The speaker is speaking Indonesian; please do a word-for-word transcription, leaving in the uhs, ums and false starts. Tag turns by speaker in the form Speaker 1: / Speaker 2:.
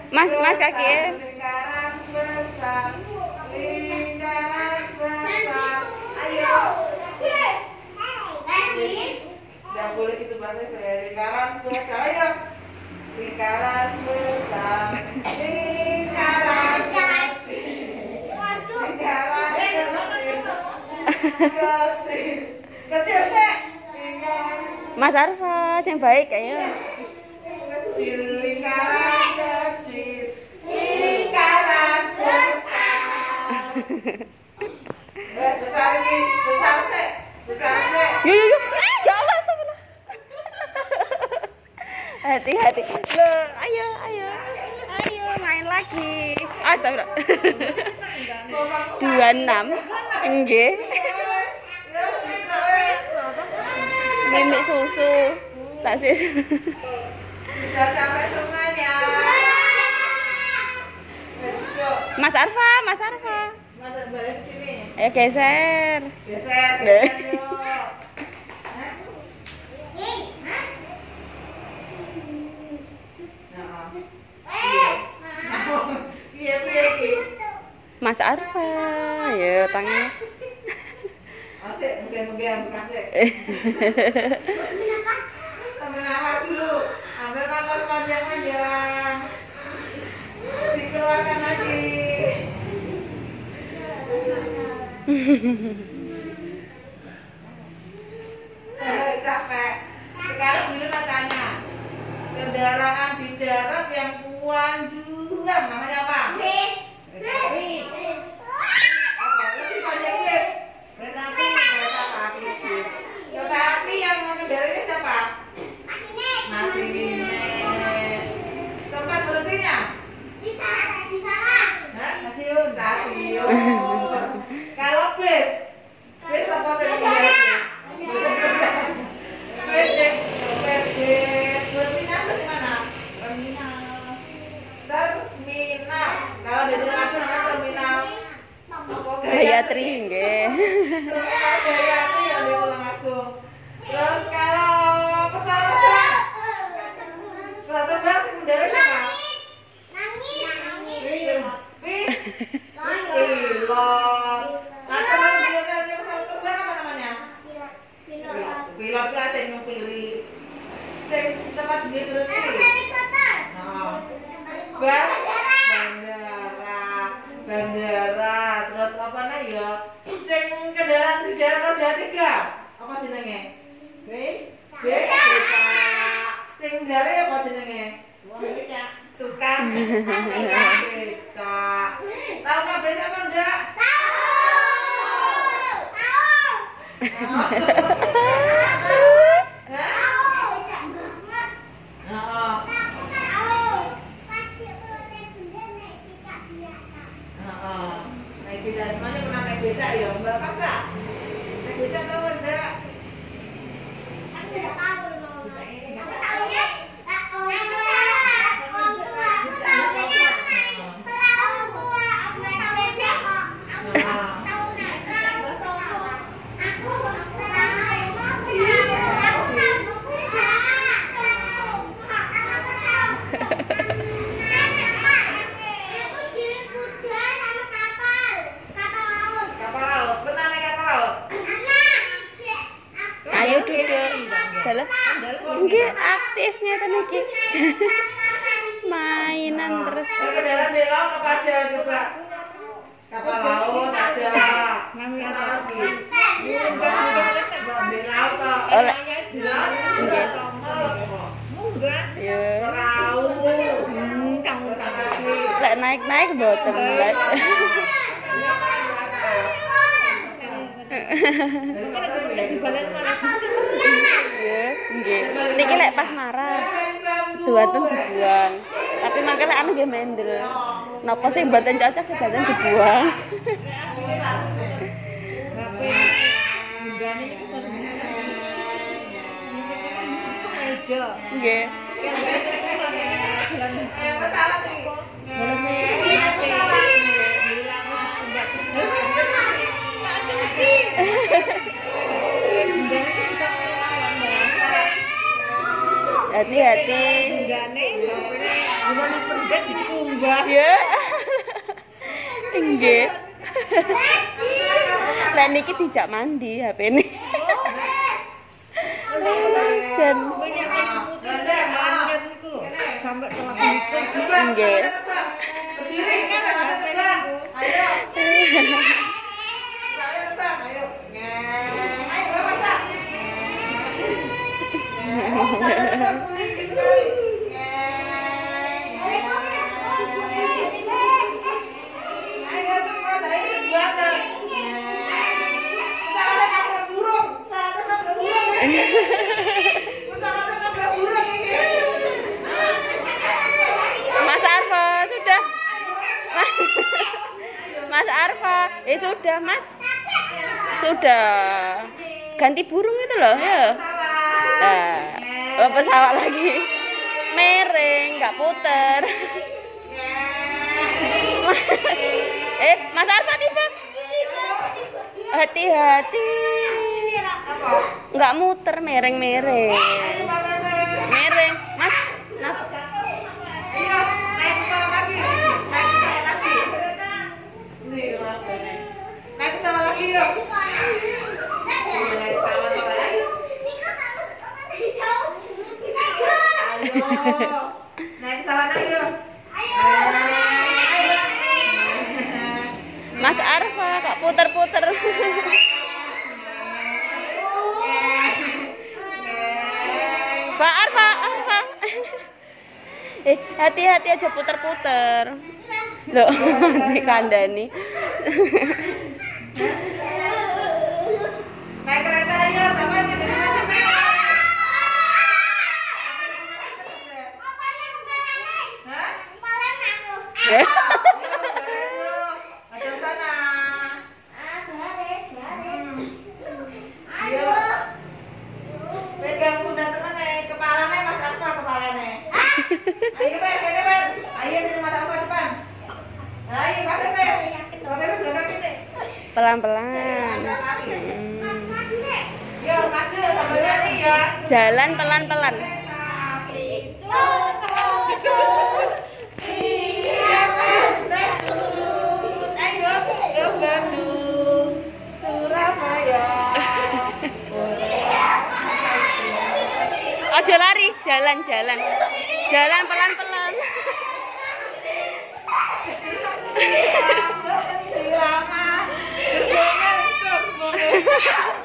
Speaker 1: Mas, mas kaki ya.
Speaker 2: Lingkaran besar, lingkaran besar. Ayo. Tidak boleh gitu banget ya. Lingkaran besar, ayo. Lingkaran besar, lingkaran kecil, lingkaran kecil, kecil, kecil sih.
Speaker 1: Mas Arfa, yang baik ayo.
Speaker 2: Kecil, lingkaran kecil, lingkaran besar. Besar ini, besar sih, besar sih.
Speaker 1: Yuk yuk yuk. Ya Allah, astagfirullah. Hati-hati. Loh, ayo ayo. Ayo main lagi. Astagfirullah. dua puluh enam. Nggih. Mimik susu. Tak sih.
Speaker 2: Sudah sampai semuanya.
Speaker 1: Mas Arfa, Mas Arfa.
Speaker 2: Mas balik di sini.
Speaker 1: Ayo geser.
Speaker 2: Geser,
Speaker 1: Deh.
Speaker 2: geser yuk. Iya, iya, iya.
Speaker 1: Mas Arfa, ayo tangannya.
Speaker 2: Asik, mungkin-mungkin bekasik. Ambil nafas dulu. Ambil nafas panjang-panjang. Dikeluarkan lagi. Eh, capek. Sekarang dulu tanya. Kendaraan di darat yang panjang namanya apa? Bis. Bis. Apa? Lebih panjang bis. Kereta api. Kereta api. Kereta api yang mengendarainya siapa? Masinis. Masinis. Tempat berhentinya? Di sana. Di sana. Hah? Stasiun. Stasiun. Kalau bis, bis apa sih mengendarainya? Bis, bis, bis. Terminal di mana? Terminal. Terminal. Kalau di dalam aku namanya terminal.
Speaker 1: Gayatri nggih.
Speaker 2: Terminal Gayatri yang di Tulungagung. Terus kalau pesawat terbang, pesawat terbang mendarat siapa? Pilot. Pilot. Atau kalau dia tadi pesawat terbang apa namanya? Pilot itu asing pilih. Sing tempat dia berhenti. Nah, bandara, bandara, terus apa nih ya? Sing kendaraan di darat roda tiga, apa jenenge? B, B, beca. Sing ndare apa jenenge? Beca. Tukang beca. Tahu nggak beca apa enggak? Tahu. Naik beca semuanya pernah naik beca ya Mbak Paksa? Naik beca tahu enggak? Aku tidak tahu loh. Aku tahunya aku
Speaker 1: Ayo duduk. Dalah. Nggih aktifnya ten iki. Mainan terus.
Speaker 2: Kendaraan di laut apa aja coba? Kapal laut ada. Ngambil lagi. Di laut toh.
Speaker 1: Oleh.
Speaker 2: Di laut
Speaker 1: Nggih.
Speaker 2: Munggah.
Speaker 1: Ya.
Speaker 2: Perahu. Cang-cang.
Speaker 1: Lek naik-naik mboten lek. Ya, nggih. Niki lek pas marah. Seduaten dibuang. Tapi mangke lek anu nggih mendel. Napa sih mboten cocok sedaten dibuang. Nggih.
Speaker 2: Hati-hati. Wani perget dikumbah.
Speaker 1: Ya. Nggih. Lah niki dijak mandi H P ini. Dan
Speaker 2: sampai kelas itu
Speaker 1: nggih.
Speaker 2: berdiri kita terbang. Ayo. Saya terbang, ayo. Ayo masak. Ayo cepat, ayo buatan. Pesawatnya nabrak burung, pesawatnya nabrak burung. Pesawatnya nabrak burung ini.
Speaker 1: Mas Arfa sudah. Mas Arfa, eh sudah Mas. Sudah. Ganti burung itu loh, ya. Nah, oh, pesawat lagi. Mereng, nggak puter. Eh, Mas Arfa tiba. Hati-hati. Nggak muter, mereng-mereng. Mereng, Mas. Nah,
Speaker 2: Ayo, naik pesawat lagi. Naik pesawat lagi. Nih, kenapa nih? Naik pesawat lagi yuk. Iya, naik pesawat lagi. Ayo. Ayo. Naik pesawat lagi yuk. Ayo.
Speaker 1: Mas Arfa kok puter-puter. Pak Arfa, Arfa. Eh, hati-hati aja puter-puter. Loh, dikandani.
Speaker 2: Naik kereta ayo, sampai ke sini sampai. Hah?
Speaker 1: Eh,
Speaker 2: Ayo, beres yuk. Ada sana. Ayo. Pegang pundak temen nih, kepalanya Mas Arfa kepalanya. Ayo Ben, kene Ben. Ayo sini Mas Arfa depan. Ayo pakai Ben. Bapak Ben belakang sini.
Speaker 1: pelan-pelan. Hmm.
Speaker 2: Yuk maju sambil nyanyi ya.
Speaker 1: Jalan pelan-pelan.
Speaker 2: Ayo ke Bandung, Surabaya.
Speaker 1: Ojo lari, jalan-jalan. Jalan pelan-pelan.
Speaker 2: Lama, berjalan